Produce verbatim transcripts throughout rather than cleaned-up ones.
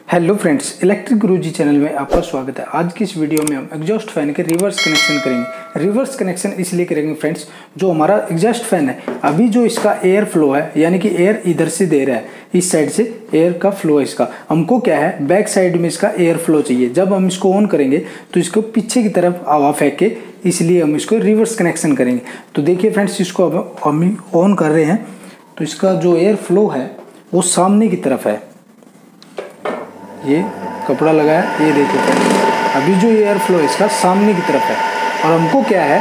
Hello friends, electric Guruji channel में आपका स्वागत है। आज की इस वीडियो में हम एग्जॉस्ट फैन के रिवर्स कनेक्शन करेंगे। रिवर्स कनेक्शन इसलिए करेंगे फ्रेंड्स, जो हमारा एग्जॉस्ट फैन है अभी जो इसका एयर फ्लो है, यानी कि एयर इधर से दे रहा है, इस साइड से एयर का फ्लो है इसका। हमको क्या है, बैक साइड में इसका एयर फ्लो चाहिए। जब हम इसको ऑन करेंगे तो इसको पीछे की तरफ हवा फेंक के, इसलिए हम इसको रिवर्स कनेक्शन करेंगे। तो देखिए फ्रेंड्स, इसको अब हम ऑन कर रहे हैं तो इसका जो एयर फ्लो है वो सामने की तरफ है। ये कपड़ा लगा है, ये देखिए फ्रेंड्स, अभी जो एयर फ्लो है इसका सामने की तरफ है। और हमको क्या है,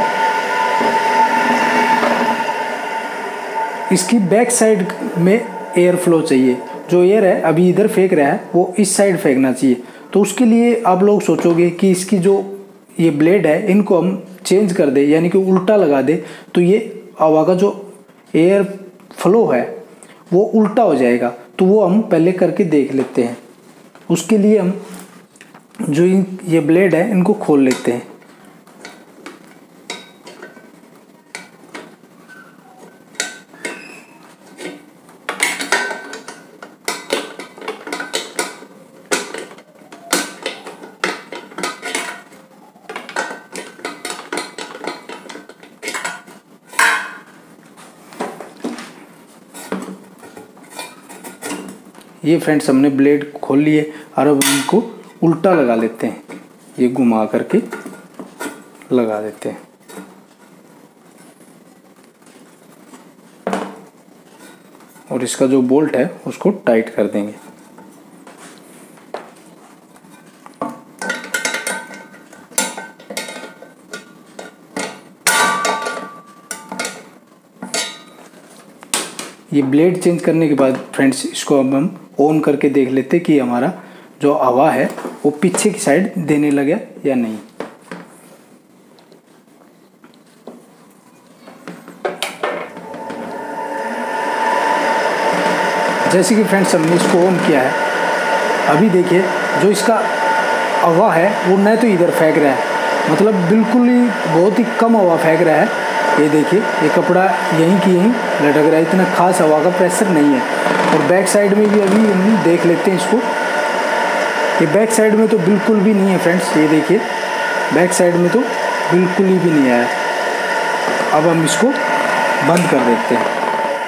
इसकी बैक साइड में एयर फ्लो चाहिए। जो एयर है अभी इधर फेंक रहा है वो इस साइड फेंकना चाहिए। तो उसके लिए आप लोग सोचोगे कि इसकी जो ये ब्लेड है इनको हम चेंज कर दे, यानी कि उल्टा लगा दे, तो ये हवा का जो एयर फ्लो है वो उल्टा हो जाएगा। तो वो हम पहले करके देख लेते हैं। उसके लिए हम जो ये ब्लेड है इनको खोल लेते हैं। ये फ्रेंड्स हमने ब्लेड खोल लिए और अब इनको उल्टा लगा लेते हैं। ये घुमा करके लगा देते हैं। और इसका जो बोल्ट है उसको टाइट कर देंगे। ये ब्लेड चेंज करने के बाद फ्रेंड्स, इसको अब हम ऑन करके देख लेते कि हमारा जो हवा है वो पीछे की साइड देने लगे या नहीं। जैसे कि फ्रेंड्स हमने इसको ऑन किया है, अभी देखिए जो इसका हवा है वो न तो इधर फेंक रहा है, मतलब बिल्कुल ही बहुत ही कम हवा फेंक रहा है। ये देखिए, ये कपड़ा यहीं की यहीं लटक रहा है, इतना खास हवा का प्रेशर नहीं है। और बैक साइड में भी अभी हम देख लेते हैं इसको। ये बैक साइड में तो बिल्कुल भी नहीं है फ्रेंड्स, ये देखिए बैक साइड में तो बिल्कुल ही भी नहीं आया। अब हम इसको बंद कर देते हैं।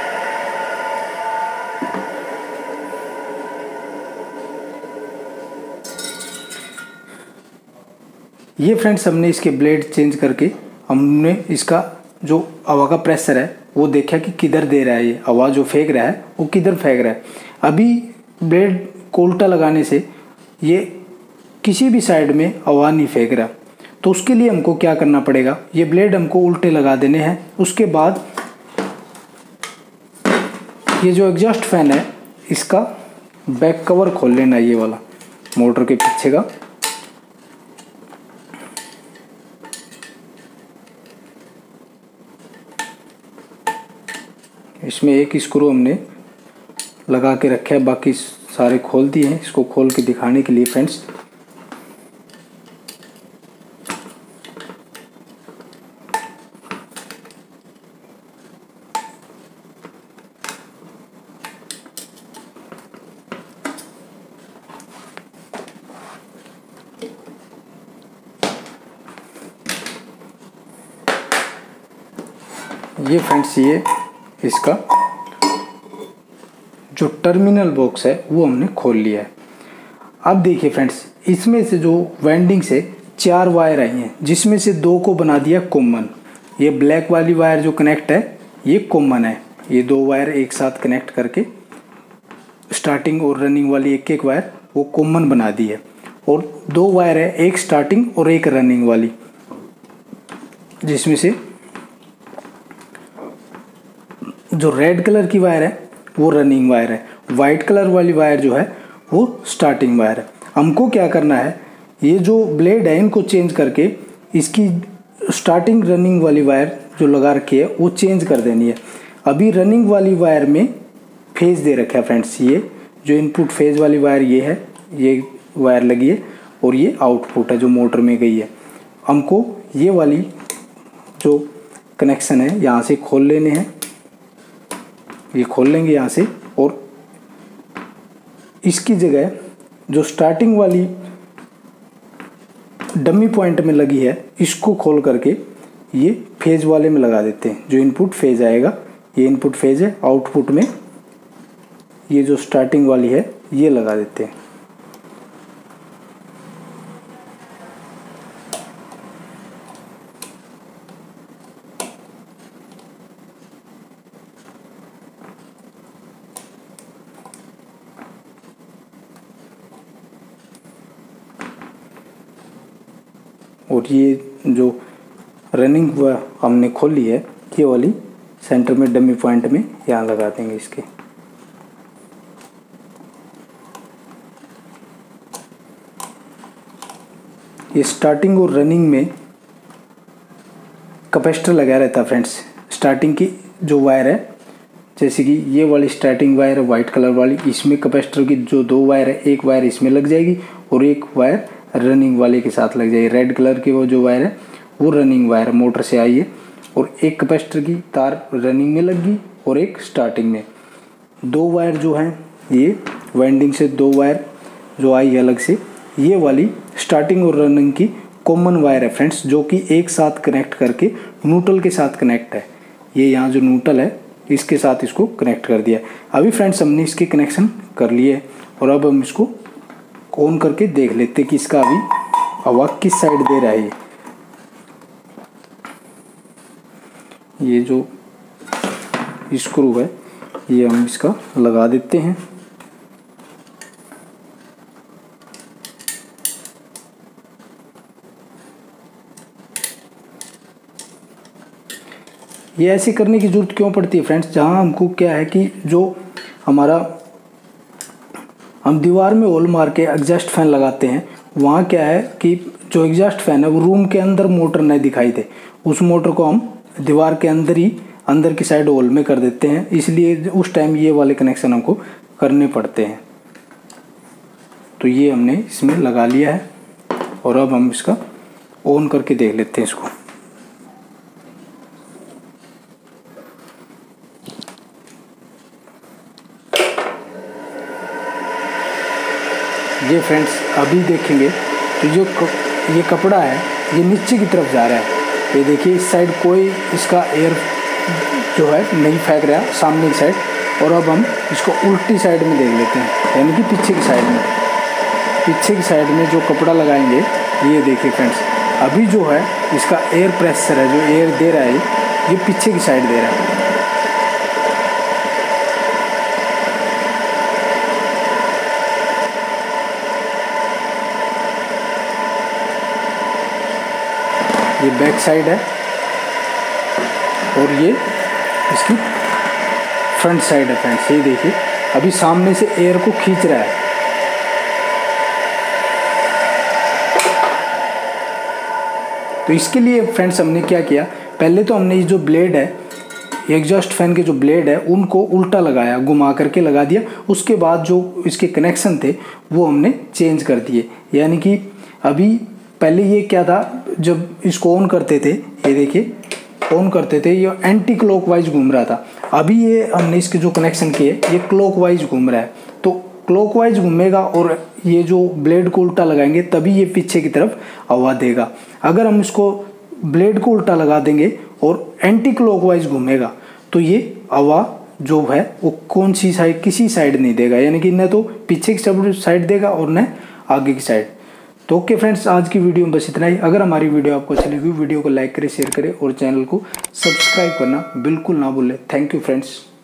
ये फ्रेंड्स हमने इसके ब्लेड चेंज करके हमने इसका जो हवा का प्रेशर है वो देखा कि किधर दे रहा है। ये हवा जो फेंक रहा है वो किधर फेंक रहा है। अभी ब्लेड को उल्टा लगाने से ये किसी भी साइड में हवा नहीं फेंक रहा। तो उसके लिए हमको क्या करना पड़ेगा, ये ब्लेड हमको उल्टे लगा देने हैं। उसके बाद ये जो एग्जॉस्ट फैन है इसका बैक कवर खोल लेना, ये वाला मोटर के पीछे का। इसमें एक स्क्रू हमने लगा के रखा है, बाकी सारे खोल दिए हैं। इसको खोल के दिखाने के लिए फ्रेंड्स, ये फ्रेंड्स ये इसका जो टर्मिनल बॉक्स है वो हमने खोल लिया है। अब देखिए फ्रेंड्स, इसमें से जो वाइंडिंग से चार वायर आई हैं, जिसमें से दो को बना दिया कॉमन। ये ब्लैक वाली वायर जो कनेक्ट है ये कॉमन है। ये दो वायर एक साथ कनेक्ट करके स्टार्टिंग और रनिंग वाली एक एक वायर वो कॉमन बना दी है। और दो वायर है, एक स्टार्टिंग और एक रनिंग वाली, जिसमें से जो रेड कलर की वायर है वो रनिंग वायर है, वाइट कलर वाली वायर जो है वो स्टार्टिंग वायर है। हमको क्या करना है, ये जो ब्लेड है इनको चेंज करके इसकी स्टार्टिंग रनिंग वाली वायर जो लगा रखी है वो चेंज कर देनी है। अभी रनिंग वाली वायर में फेज दे रखा है फ्रेंड्स। ये जो इनपुट फेज वाली वायर ये है, ये वायर लगी है, और ये आउटपुट है जो मोटर में गई है। हमको ये वाली जो कनेक्शन है यहाँ से खोल लेने हैं। ये खोल लेंगे यहाँ से, और इसकी जगह जो स्टार्टिंग वाली डमी पॉइंट में लगी है इसको खोल करके ये फेज वाले में लगा देते हैं। जो इनपुट फेज आएगा ये इनपुट फेज है, आउटपुट में ये जो स्टार्टिंग वाली है ये लगा देते हैं। और ये जो रनिंग हुआ हमने खोली है ये वाली सेंटर में डमी पॉइंट में यहाँ लगा देंगे इसके। ये स्टार्टिंग और रनिंग में कैपेसिटर लगा रहता है फ्रेंड्स। स्टार्टिंग की जो वायर है, जैसे कि ये वाली स्टार्टिंग वायर है वाइट कलर वाली, इसमें कैपेसिटर की जो दो वायर है एक वायर इसमें लग जाएगी और एक वायर रनिंग वाले के साथ लग जाएगी। रेड कलर की वो जो वायर है वो रनिंग वायर मोटर से आई है और एक कैपेसिटर की तार रनिंग में लग गई और एक स्टार्टिंग में। दो वायर जो हैं ये वाइंडिंग से दो वायर जो आई है अलग से, ये वाली स्टार्टिंग और रनिंग की कॉमन वायर है फ्रेंड्स, जो कि एक साथ कनेक्ट करके न्यूट्रल के साथ कनेक्ट है। ये यहाँ जो न्यूट्रल है इसके साथ इसको कनेक्ट कर दिया। अभी फ्रेंड्स हमने इसके कनेक्शन कर लिए और अब हम इसको ऑन करके देख लेते कि इसका अभी हवा किस साइड दे रहा है। ये जो स्क्रू है ये हम इसका लगा देते हैं। ये ऐसे करने की जरूरत क्यों पड़ती है फ्रेंड्स, जहाँ हमको क्या है कि जो हमारा हम दीवार में होल मार के एग्जॉस्ट फैन लगाते हैं, वहाँ क्या है कि जो एग्जॉस्ट फैन है वो रूम के अंदर मोटर नहीं दिखाई दे, उस मोटर को हम दीवार के अंदर ही अंदर की साइड होल में कर देते हैं। इसलिए उस टाइम ये वाले कनेक्शन हमको करने पड़ते हैं। तो ये हमने इसमें लगा लिया है और अब हम इसका ऑन करके देख लेते हैं इसको। ये फ्रेंड्स अभी देखेंगे तो जो ये कपड़ा है ये नीचे की तरफ जा रहा है। ये देखिए इस साइड कोई इसका एयर जो है नहीं फेंक रहा सामने की साइड। और अब हम इसको उल्टी साइड में देख लेते हैं, यानी कि पीछे की साइड में। पीछे की साइड में जो कपड़ा लगाएंगे ये देखिए फ्रेंड्स, अभी जो है इसका एयर प्रेशर है जो एयर दे रहा है ये पीछे की साइड दे रहा है। ये बैक साइड है और ये इसकी फ्रंट साइड है फ्रेंड्स। ये देखिए अभी सामने से एयर को खींच रहा है। तो इसके लिए फ्रेंड्स हमने क्या किया, पहले तो हमने ये जो ब्लेड है एग्जॉस्ट फैन के जो ब्लेड है उनको उल्टा लगाया, घुमा करके लगा दिया। उसके बाद जो इसके कनेक्शन थे वो हमने चेंज कर दिए। यानी कि अभी पहले ये क्या था, जब इसको ऑन करते थे ये देखिए ऑन करते थे ये एंटी क्लॉकवाइज घूम रहा था। अभी ये हमने इसके जो कनेक्शन किए ये क्लॉकवाइज घूम रहा है। तो क्लॉकवाइज घूमेगा और ये जो ब्लेड को उल्टा लगाएंगे तभी ये पीछे की तरफ हवा देगा। अगर हम इसको ब्लेड को उल्टा लगा देंगे और एंटी क्लॉकवाइज घूमेगा तो ये हवा जो है वो कौन सी साइड, किसी साइड नहीं देगा, यानी कि न तो पीछे की साइड देगा और न आगे की साइड। तो ओके फ्रेंड्स, आज की वीडियो में बस इतना ही। अगर हमारी वीडियो आपको अच्छी लगी वीडियो को लाइक करें, शेयर करें और चैनल को सब्सक्राइब करना बिल्कुल ना भूलें। Thank you friends.